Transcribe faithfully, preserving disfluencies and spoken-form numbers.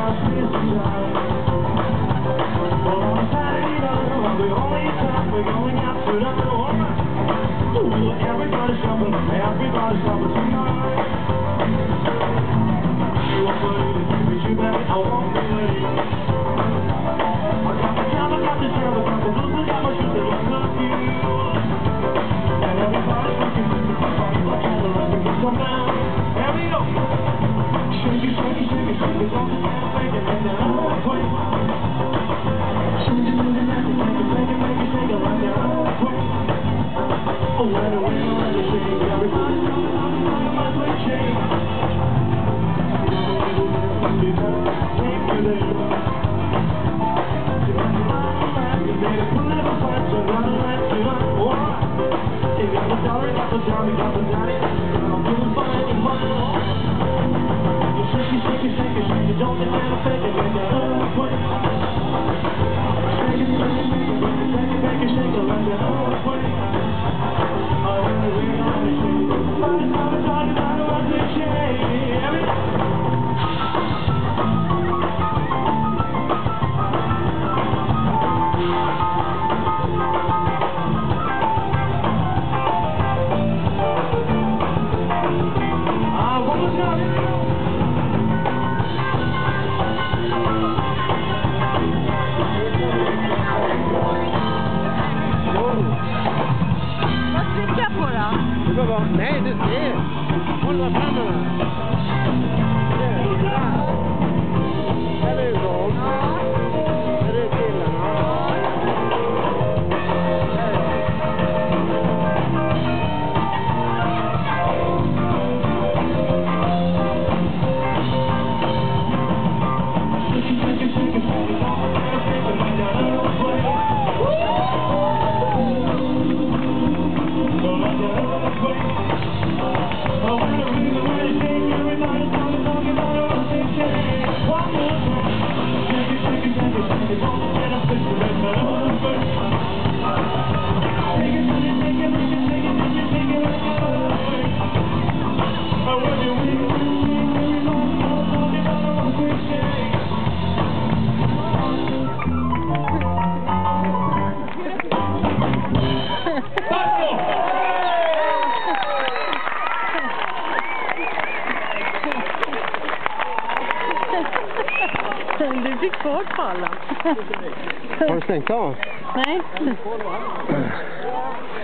Everybody's shopping, everybody's shopping tonight. You want me to give it you back, I won't be late. I got the job, I got the job, I got the blues, I got my shoes, and I love you. And everybody's looking for me, like all the rest of me, come down. Here we go. Shake it, shake it, shake it, shake it, don't just stand and fake it, make that earthquake. Shake it, shake it, shake it, shake it, shake it, make it, shake it like that earthquake. Oh, when the wind around the shake, everybody's coming out of my sweet shake. Take you there. You made a good little fight, so now let's do it. Alright. You got the dollar, got the job, you got the daddy. I'm doing fine in my life. You shake it, shake it, shake it, shake it, don't deny the fake it, make that earthquake. Shake it, shake it, shake it, shake it, shake it, make it shake it like that earthquake. Nej, det är hålla händerna. Här är igång. Här är killarna. Du fick svårt på alla. Har du stängt av? Nej.